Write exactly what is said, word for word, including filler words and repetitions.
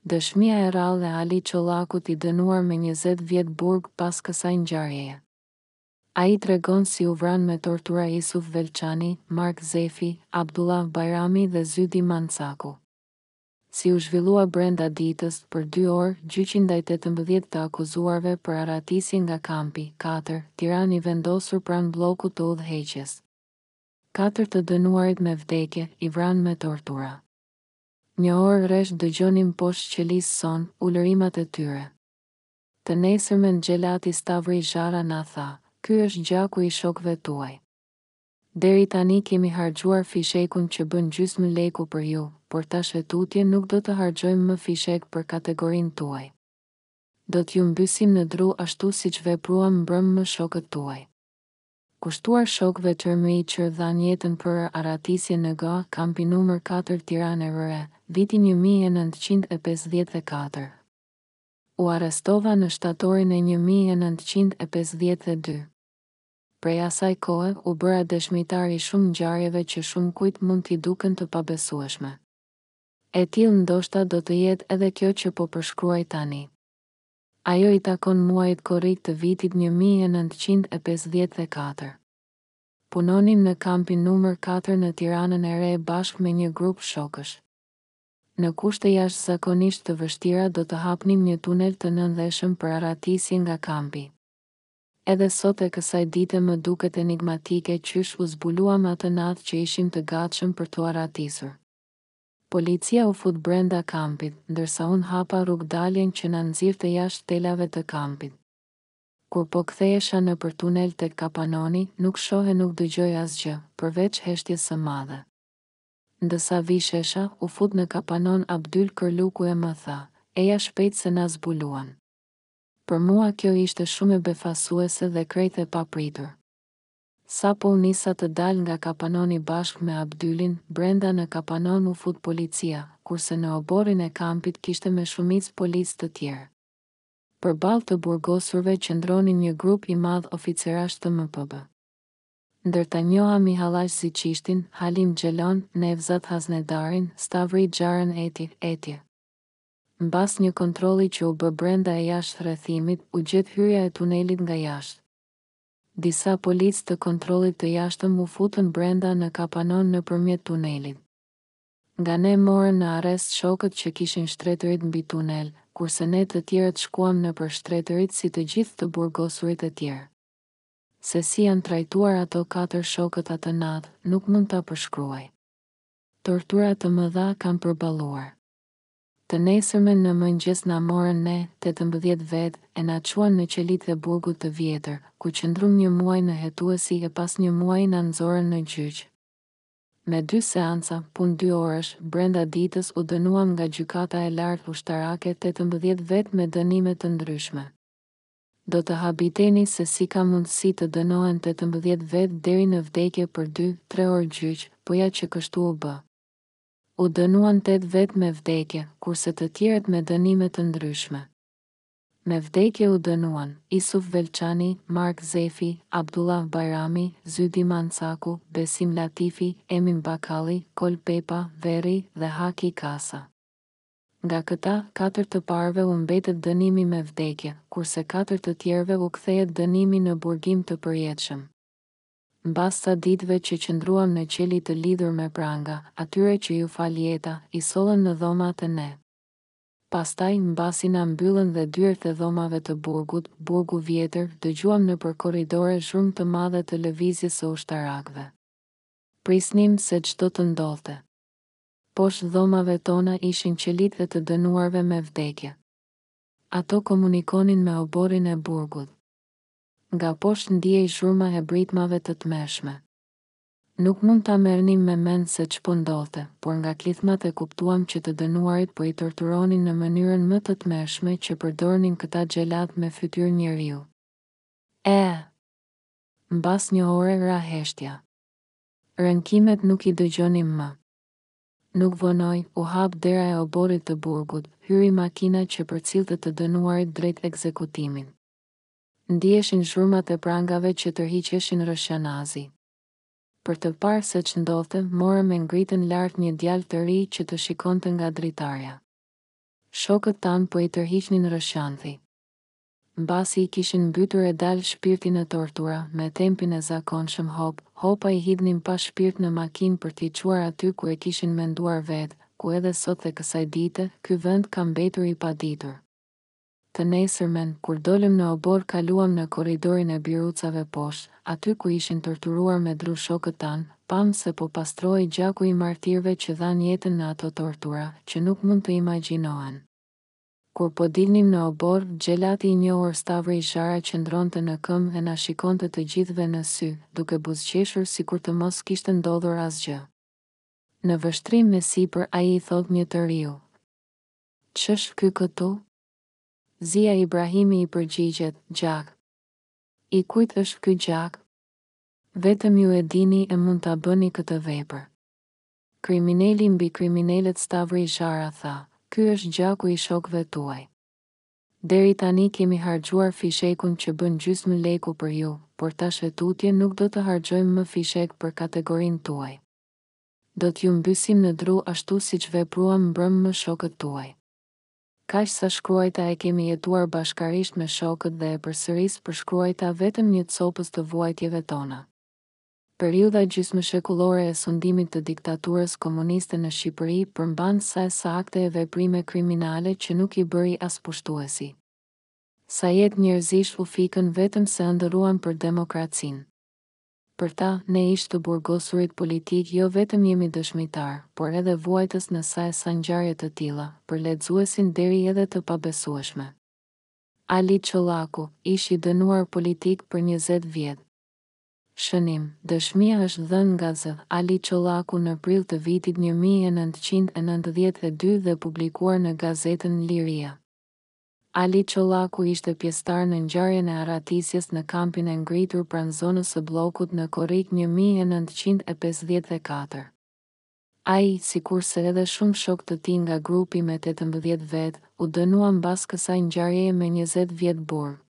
Dëshmia e rrallë e Ali Çollakut i dënuar me njëzet vjet burg pas kësaj ngjarjeje. Ai tregon si u vran me tortura Isuf Velçani, Mark Zefi, Abdullah Bajrami dhe Zydi Mancaku. Si u zhvillua brenda ditës, për dy orë, gjyqi ndaj tetëmbëdhjetë të akuzuarve për arratisje nga kampi katër, Tiranë i vendosur pranë bllokut të udhëheqjes. Katër të dënuarit me vdekje i vranë me tortura. Një orë rresh dëgjonim poshtë qelisë son ulërimat e tyre. Të nesërmen xhelati Stavri Zhara na tha, ky është gjaku i shokëve tuaj. Deri tani kemi harxhuar fishekun që bën gjysmë leku për ju, por tash e tutje nuk do të harxojmë më fishek për kategorinë tuaj. Do t'ju mbysim në dru ashtu siç vepruam mbrëm më shokët tuaj. Kushtuar shokëve tërmëri që dhan jetën për arratisje në G, kampi numër katër Tiranë e Re, vitin një mijë e nëntëqind e pesëdhjetë e katër. U arrestova në shtatorin e një mijë e nëntëqind e pesëdhjetë e dy. Prej asaj kohe u bëra dëshmitar i shumë ngjarjeve që shumë kujt mund t'i duken të pabesueshme. E tillë ndoshta do të jetë edhe kjo që po përshkruaj tani. Ajo i takon muajit korrik të vitit një mijë e nëntëqind e pesëdhjetë e katër. Punonim në kampin numër katër në Tiranën e Re bashkë me një grup shokësh. Në kushte jashtëzakonisht të vështira do të hapnim një tunel të nëndheshëm për arratisje nga kampi. Edhe sot e kësaj dite më duket enigmatike qysh u zbuluam atë natë që ishim të gatshëm për t'u arratisur. Policia u fut brenda kampit, ndërsa unë hapa rrugdaljen që na nxirrte jashtë telave të kampit. Kur po kthehesha në për tunel tek kapanoni, nuk shohe nuk dëgjoj asgjë, përveç heshtjes së madhe. Ndësa vishesha, u fut në kapanon Abdyl Kërluku e më tha, eja shpejt se na zbuluan. Për mua kjo ishte shumë e befasuese dhe krejt e papritur. Sa po u nisa të dal nga kapanoni bashkë me Abdylin, brenda në kapanon u fut policia, kurse në oborin e kampit kishte me shumicë policë të tjerë. Përballë të burgosurve qëndronin një grup i madh oficerash të M P B. Ndërta njoha Mihallaq Ziçishtin, Halim Xhelon, Nevzat Haznedarin, Stavri Xharën eti, eti. Mbas një kontrolli që u bë brenda e jashtë rrethimit, u gjet hyrja e tunelit nga jashtë. Disa policë të kontrollit të jashtëm u futën brenda në kapanon nëpërmjet tunelit. Nga ne morën në arrest shokët që kishin shtretërit mbi tunel, kurse ne të tjerët shkuam nëpër shtretërit si të gjithë të burgosurit e tjerë. Se si janë trajtuar ato katër shokët atë natë, nuk mund ta përshkruaj. Tortura të mëdha kanë përballuar. Të nesërmen në mëngjes na morën ne, tetëmbëdhjetë vetë, e na çuan në qelitë e burgut të vjetër, ku qëndrum një muaj në hetuesi e pas një muaji na nxorën në gjyq. Me dy seanca, punë dy orësh, brenda ditës u dënuam nga gjykata e lartë ushtarake tetëmbëdhjetë vetë me dënime të ndryshme. Do të habiteni se si ka mundësi të dënohen tetëmbëdhjetë vetë deri në vdekje për dy tre orë gjyq, po ja që kështu u bë. U dënuan tetë vetë me vdekje, kurse të tjerët me dënime të ndryshme. Me vdekje u dënuan Isuf Velçani, Mark Zefi, Abdullah Bajrami, Zydi Mancaku, Besim Latifi, Emin Bakalli, Kol Pepa, Veri dhe Haki Kasa. Nga këta, katër të parëve u mbetet dënimi me vdekje, kurse katër të tjerëve u kthehet dënimi në burgim të përjetshëm. Mbas sa ditëve që qëndruam në qeli të lidhur me pranga, atyre që ju fal jeta, i sollën në dhoma të ne. Pastaj, mbasi na mbyllën dhe dyert e dhomave të burgut, burgu vjetër, dëgjuam nëpër korridore zhurmë të madhe të lëvizjes së ushtarakëve. Prisnim se çdo të ndodhte. Poshtë dhomave tona ishin qelitë të dënuarve me vdekje. Ato komunikonin me oborin e burgut. Nga poshtë ndiej zhurma e britmave të tmerrshme. Nuk mund ta merrnim me mend se ç'po ndodhte, por nga klithmat e kuptuam që të dënuarit po i torturonin në mënyrën më të tmerrshme që përdornin këta xhelat me fytyrë njeriu. E. Mbas një ore ra heshtja. Rënkimet nuk i dëgjonim më. Nuk vonoj, u hap dera e oborit të burgut, hyri makina që përcillte të dënuarit drejt ekzekutimit. Ndiheshin zhurmat e prangave që tërhiqeshin rrëshqanazi. Për të parë se ç'ndodhte, morëm e ngritën lart një djalë të ri që të shikonte nga dritarja. Shokët tanë po i tërhiqnin rrëshqanthi. Mbasi i kishin mbytur e dal shpirtin e tortura, me tempin e zakonshëm hop, hopa i hidhnin pa shpirt në makinë për t'i quar aty ku e kishin menduar vetë, ku edhe sot dhe kësaj dite, ky vend ka mbetur i paditur. Të nesërmen, kur dolëm në obor kaluam në korridorin e birucave poshtë, aty ku ishin torturuar me dru shokët tanë, pam se po pastroi gjaku i martirëve që dhan jetën në ato tortura, që nuk mund të imagjinohen. Kur po dilnim në obor, gjelati i njohur Stavri Zhara qëndronte në këmbë e na shikonte të gjithëve në sy, duke buzëqeshur sikur të mos kishte ndodhur asgjë. Në vështrim me sipër ai i thot një të riu: "Ç'është ky këtu?" Zia Ibrahimi i përgjigjet: "Gjak." "I kujt është ky gjak?" "Vetëm ju e dini e mund ta bëni këtë vepër." Kriminali mbi kriminalet Stavri Zhara tha: "Ky është gjaku i shokëve tuaj. Deri tani kemi harxhuar fishekun që bën gjysmë leku për ju, por tash e tutje nuk do të harxojmë më fishek për kategorinë tuaj. Do t'ju mbysim në dru ashtu siç vepruam mbrëm më shokët tuaj." Kaq sa shkruajta e kemi jetuar bashkarisht me shokët dhe e përsëris përshkruajta vetëm një copës të vuajtjeve tona. Periudha gjysmëshekullore e sundimit të diktaturës komuniste në Shqipëri përmban sa e sa akte e veprime kriminale që nuk i bëri as pushtuesi. Sa jetë njerëzish u fikën vetëm se ëndërruan për demokracinë. Për ta, ne ish të burgosurit politik jo vetëm jemi dëshmitar, por edhe vuajtës në sa e sa ngjarje të tilla, për lexuesin deri edhe të pabesueshme. Ali Çollaku, ish i dënuar politik për njëzet vjet. Shënim, dëshmia është dhënë nga Z. Ali Çollaku në prill të vitit një mijë e nëntëqind e nëntëdhjetë e dy dhe publikuar në gazetën Liria. Ali Çollaku ishte pjesëtar në ngjarjen e arratisjes në kampin e ngritur pranë zonës së Bllokut në korrik një mijë e nëntëqind e pesëdhjetë e katër. Ai, sikurse edhe shumë shok të tij nga grupi me tetëmbëdhjetë vetë, u dënua mbas kësaj ngjarjeje me njëzet vjet burg.